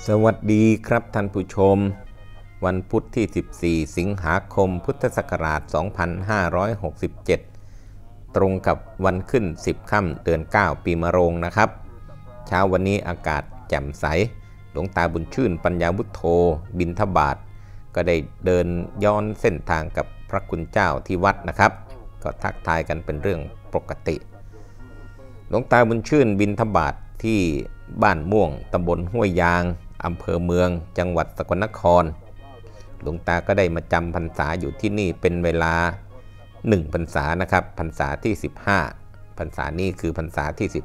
สวัสดีครับท่านผู้ชมวันพุธที่ 14 สิงหาคม พุทธศักราช 2567 ตรงกับวันขึ้น 10 ค่ำเดือน 9 ปีมะโรงนะครับเช้าวันนี้อากาศแจ่มใสหลวงตาบุญชื่นปัญญาวุฒโธบิณฑบาตก็ได้เดินย้อนเส้นทางกับพระคุณเจ้าที่วัดนะครับก็ทักทายกันเป็นเรื่องปกติหลวงตาบุญชื่นบิณฑบาตที่บ้านม่วงตำบลห้วยยางอำเภอเมืองจังหวัดสกลนครหลวงตาก็ได้มาจำพรรษาอยู่ที่นี่เป็นเวลา1 พรรษานะครับพรรษาที่15พรรษานี้คือพรรษาที่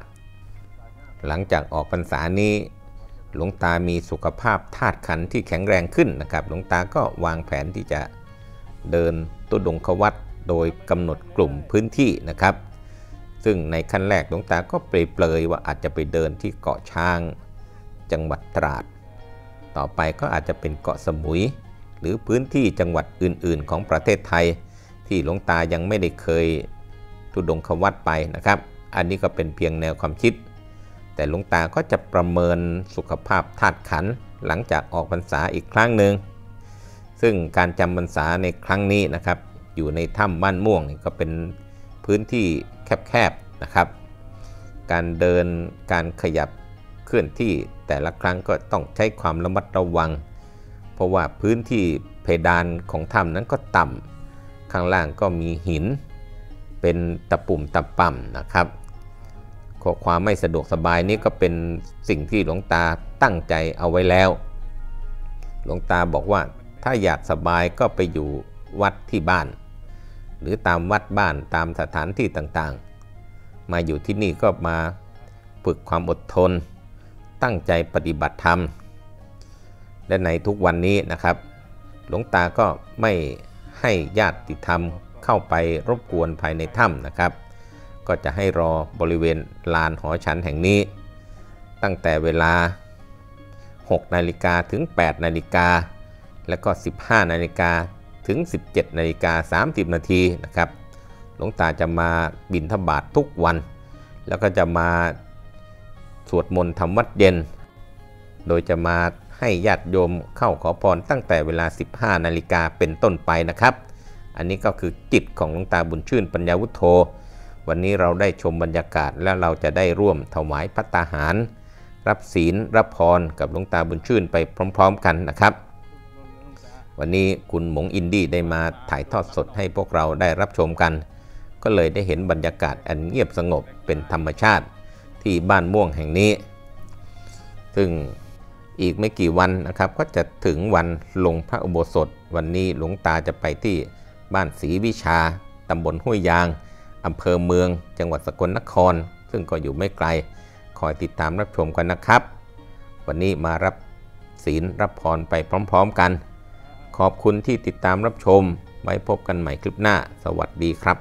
15หลังจากออกพรรษานี้หลวงตามีสุขภาพธาตุขันธ์ที่แข็งแรงขึ้นนะครับหลวงตาก็วางแผนที่จะเดินตุดงควัตรโดยกำหนดกลุ่มพื้นที่นะครับซึ่งในขั้นแรกหลวงตาก็เปรยๆว่าอาจจะไปเดินที่เกาะช้างจังหวัดตราดต่อไปก็อาจจะเป็นเกาะสมุยหรือพื้นที่จังหวัดอื่นๆของประเทศไทยที่หลวงตายังไม่ได้เคยทุดงควัตรไปนะครับอันนี้ก็เป็นเพียงแนวความคิดแต่หลวงตาก็จะประเมินสุขภาพธาตุขันธ์หลังจากออกพรรษาอีกครั้งหนึ่งซึ่งการจำพรรษาในครั้งนี้นะครับอยู่ในถ้ำบ้านม่วงก็เป็นพื้นที่แคบๆนะครับการเดินการขยับเคลื่อนที่แต่ละครั้งก็ต้องใช้ความระมัดระวังเพราะว่าพื้นที่เพดานของถ้ำนั้นก็ต่ำข้างล่างก็มีหินเป็นตะปุ่มตะป่ำนะครับข้อความไม่สะดวกสบายนี้ก็เป็นสิ่งที่หลวงตาตั้งใจเอาไว้แล้วหลวงตาบอกว่าถ้าอยากสบายก็ไปอยู่วัดที่บ้านหรือตามวัดบ้านตามสถานที่ต่างๆมาอยู่ที่นี่ก็มาฝึกความอดทนตั้งใจปฏิบัติธรรมและในทุกวันนี้นะครับหลวงตาก็ไม่ให้ญาติธรรมเข้าไปรบกวนภายในถ้ำนะครับก็จะให้รอบริเวณลานหอฉันแห่งนี้ตั้งแต่เวลา 6 นาฬิกาถึง 8 นาฬิกาแล้วก็ 15 นาฬิกาถึง 17 นาฬิกา 30 นาทีนะครับหลวงตาจะมาบิณฑบาตทุกวันแล้วก็จะมาสวดมนต์ทำวัดเย็นโดยจะมาให้ญาติโยมเข้าขอพรตั้งแต่เวลา 15 นาฬิกาเป็นต้นไปนะครับอันนี้ก็คือจิตของหลวงตาบุญชื่นปัญญาวุฒโธวันนี้เราได้ชมบรรยากาศและเราจะได้ร่วมถวายภัตตาหารรับศีลรับพรกับหลวงตาบุญชื่นไปพร้อมๆกันนะครับวันนี้คุณหมงอินดี้ได้มาถ่ายทอดสดให้พวกเราได้รับชมกันก็เลยได้เห็นบรรยากาศอันเงียบสงบเป็นธรรมชาติที่บ้านม่วงแห่งนี้ซึ่งอีกไม่กี่วันนะครับก็จะถึงวันลงพระอุโบสถวันนี้หลวงตาจะไปที่บ้านศรีวิชาตำบลห้วยยางอำเภอเมืองจังหวัดสกลนครซึ่งก็อยู่ไม่ไกลคอยติดตามรับชมกันนะครับวันนี้มารับศีลรับพรไปพร้อมๆกันขอบคุณที่ติดตามรับชมไว้พบกันใหม่คลิปหน้าสวัสดีครับ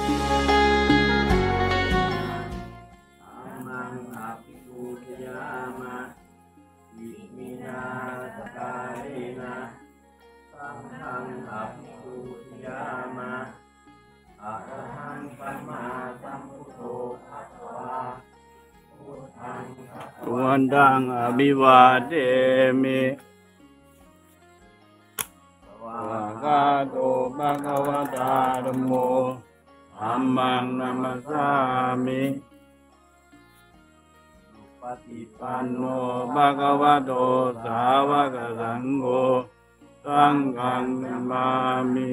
วันดังอภิวาเทมิวากาโตภะคะวะตาธัมโมธัมมังนัมมัสสามิปฏิปันโนภะคะวะโตสาวกสังโฆสังฆังนัมามิ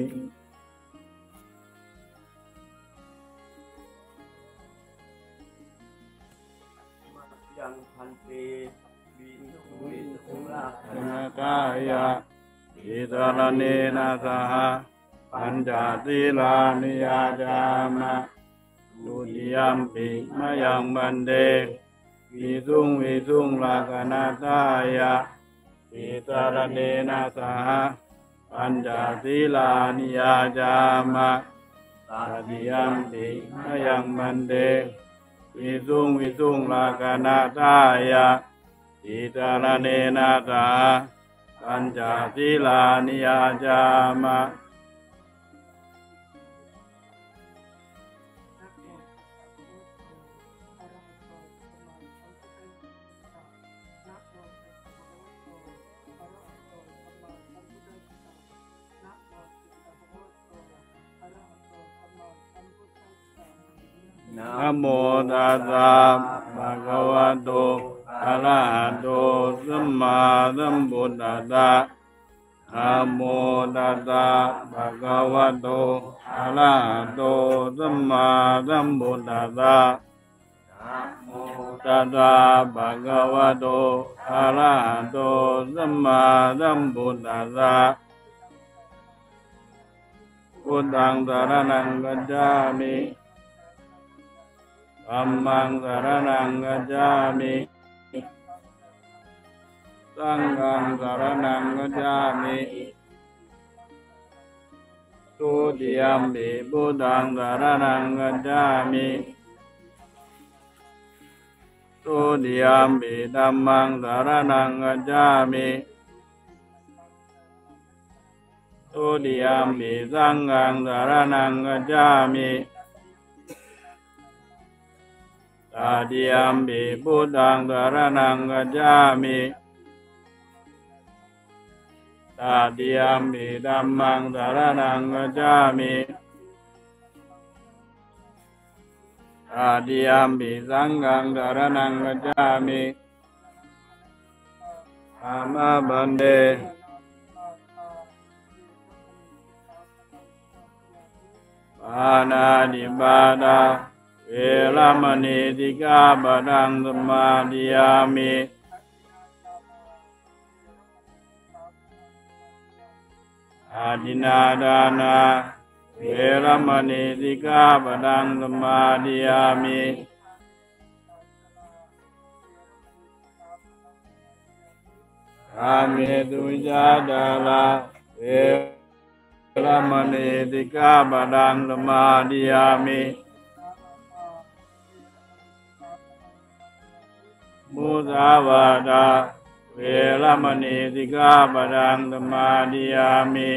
ยังพันเตวิสุราคณกายะอิตรเนนะสหปัญจศีลานิยาจามะดุติยัมปิมะยังบันเดวิสุงลักนาทายะอิตรเนนะสหปัญจศีลานิยาจามะตติยัมปิมะยังบันเดวิสุงลากนาทายะอิตรเนนะสาปัญจศีลานิยาจามะนะโมโมตัสสะภะคะวะโตอะระหะโตสัมมาสัมพุทธัสสะนะโมตัสสะภะคะวะโตอะระหะโตสัมมาสัมพุทธัสสะนะโมตัสสะภะคะวะโตอะระหะโตสัมมาสัมพุทธัสสะพุทธังสรณังคัจฉามิธัมมังสรณังคัจฉามิสังฆังสรณังคัจฉามิทุติยัมปิพุทธังสรณังคัจฉามิทุติยัมปิธัมมังสรณังคัจฉามิทุติยัมปิสังฆังสรณังคัจฉามิตติยัมปิพุทธังสรณังคัจฉามิตติยัมปิธัมมังสรณังคัจฉามิตติยัมปิสังฆังสรณังคัจฉามิอามาบันเดปานาติปาตาเวรมณีสิกขาปะทังสมาธิยามิอาทินนาดานาเวรมณีสิกขาปะทังสมาธิยามิกาเมตุจาดาลาเวรมณีสิกขาปะทังสมาธิยามิมุสาวาทาเวรมณีสิกขาปะทังสมาธิยามิ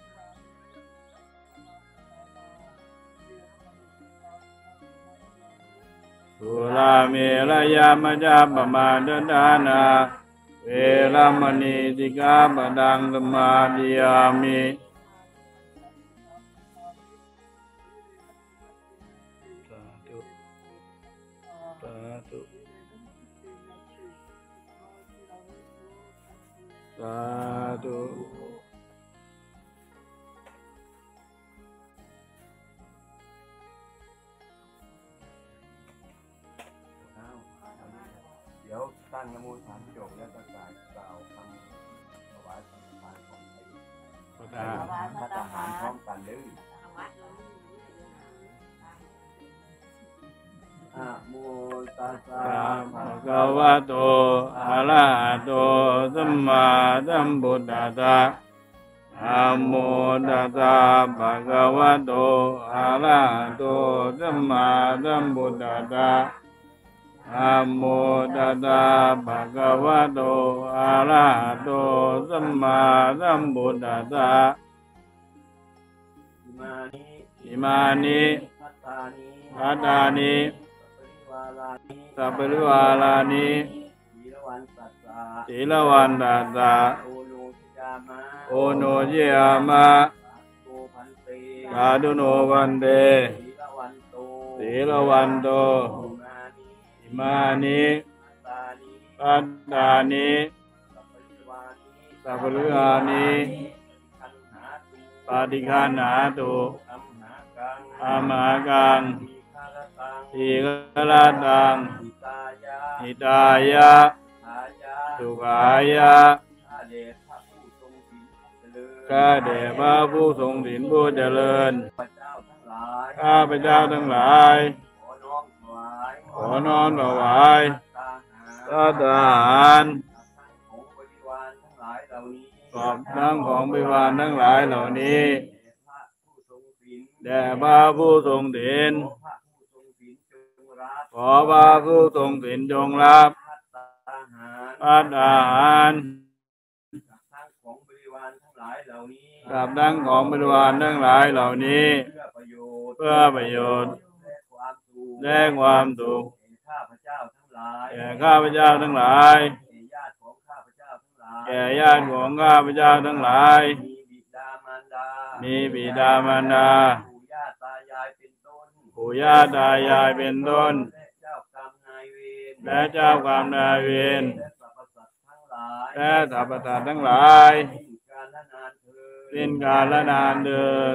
สุราเมรยามจาปมาทฐานาเวรมณีสิกขาปะทังสมาธิยามิสาธุสาธุเดี๋ยวตั้งนะโมสามจบแล้วก็กล่าวคำถวายสังฆทานของไทยพระทหารพร้อมกันเลยนะโมตัสสะภะคะวะโตอะระหะโตสัมมาสัมพุทธัสสะนะโมตัสสะภะคะวะโตอะระหะโตสัมมาสัมพุทธัสสะนะโมตัสสะภะคะวะโตอะระหะโตสัมมาสัมพุทธัสสะอิมานิพัตตานิสัพพะริวารานิศีลวันตัสสะโอโนเยอามะสาธุโนวันเตศีลวันโตอิมานิปัตตานิสัพพะริวานิปาติคันหาตุอามากังทีฆรตังหิตายะสุขายะข้าแด่พระผู้ทรงศีลผู้เจริญข้าพเจ้าทั้งหลายขอน้อมถวายสัตย์อาหารขอบทั้งของบริวารทั้งหลายเหล่านี้แด่พระผู้ทรงศีลขอพระผู้ทรงศีลจงรับภัตตาหารกับทั้งของบริวารทั้งหลายเหล่านี้เพื่อประโยชน์และความสุขแก่ข้าพเจ้าทั้งหลายแก่ญาติของข้าพเจ้าทั้งหลายมีบิดามารดาปู่ปู่ย่าตายายเป็นต้นและเจ้ากรรมนายเวรและสรรพสัตว์ทั้งหลายสิ้นกาลและนานเดิน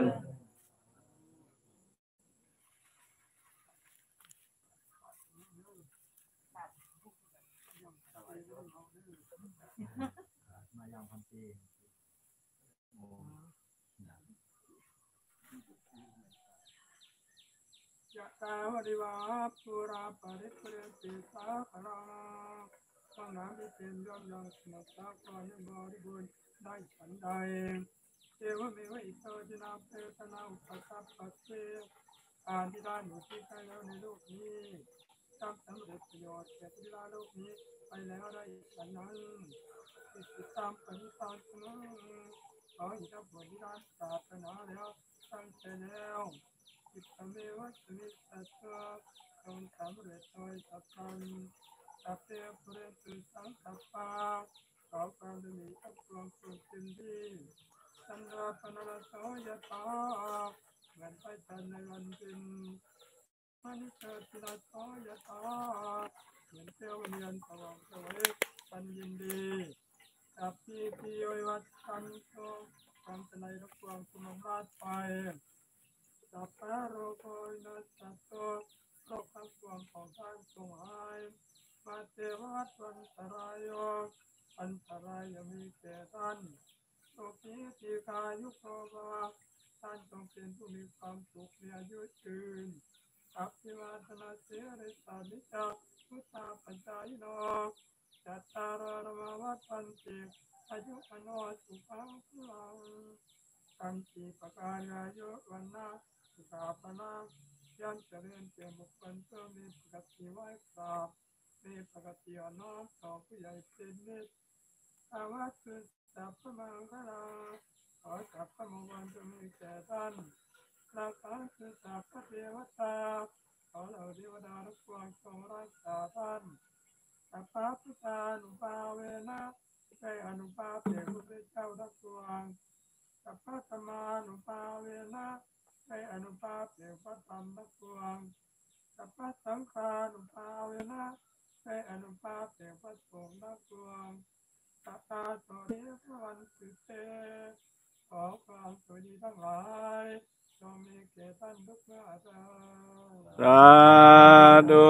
ยะตาวริวาปุราปาริปุเรนติสาคาราสังนามิเตนยอมยังสนัสสะกายังบริบูรณ์ได้ฉันใดเทวเมวะอิโตจินาเปตนาอุปสัพพะเสการที่ได้หนูที่ใช้แล้วในโลกนี้จำสำเร็จประโยชน์แก่ที่ได้โลกนี้ไปแล้วได้ฉันนั้นติดตามปฏิบัตินั้นขอให้ทับบริการศาสนาแล้วตั้งใจแล้วจิตเมวะสมิสัสสะจงสำเร็จโดยสัพพันสัพเพปุเรตุสังคัปปะขอความดีทั้งปวงสุขสินดีสันดาปนรสโสยถาเหมือนไปจันในวันดินมันเกิดที่ละโสยถาเหมือนเทวเนียนสว่างสวยปันยินดีกับพี่ที่โยวัดกันโตความสนัยรักความสมบัติไปสัพพะโรโกยนัสสัตโตโรคทั้งปวงของท่านจงหายมาเทววัตวันตรายโยอันตรายยังมีแก่ท่านโสกีติกายุโกภวะท่านจงเป็นผู้มีความสุขมีอายุยืนอภิวาทนาเสริสานิจาพุทธาปัญจายโนจัตตารารมวัฏันติอายุอโนสุขังพลังสันติปการายุวันนาสุขาปนายันเจริญเจริญบุคคลเพื่อมีปกติไหวกราบมีปกติอ่อนน้อมต่อผู้ใหญ่เป็นนิสอาวัตคือสัพพมังคลาขอสัพพมงคลจงมีแก่ท่านราคาคือสัพพเทวตาขอเหล่าเทวดาทุกดวงจงรักษาท่านสัพพะพุทธานุภาเวนะได้อนุภาพแก่พระพุทธเจ้าทุกดวงสัพพะธรรมานุภาเวนะได้อนุภาพแก่พระธรรมทุกดวงสัพพะสังฆานุภาเวนะได้อนุภาพแก่พระสงฆ์ทุกดวงสัตตาโสนิพวันตุเตขอความสวัสดีทั้งหลายจงมีแก่ท่านทุกเมื่อเถิดสาธุ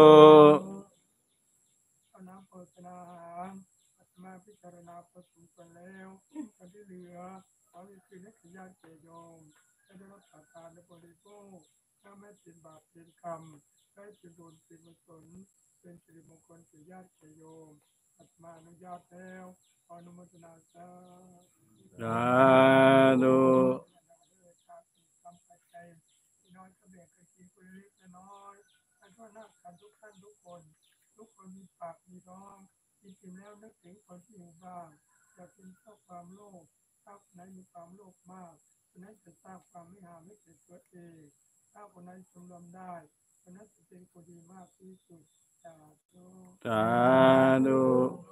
เอาน้ำโภชนาอาหารอาตมาพิจารณาประสงค์กันแล้วคนที่เหลือขอให้คืนให้ขญาติเจโยมได้รับประทานและบริโภคถ้าไม่เป็นบาปเป็นกรรมได้เป็นบุญเป็นกุศลเป็นสิริมงคลแก่ญาติเจโยมอาตมาอนุญาตแล้วขออนุโมทนาสาธุทำปัจจัยน้อยก็แบ่งกันกินคนเล็กน้อยท่านก็นับกันทุกท่านทุกคนมีปากมีท้องกินกินแล้วนึกถึงคนที่อยู่บ้างอย่าเป็นเจ้าความโลภถ้าคนไหนมีความโลภมากคนนั้นจะสร้างความไม่หาไม่เกิดตัวเองถ้าคนนั้นสำรวมได้คนนั้นจะเป็นคนดีมากที่สุดสาธุ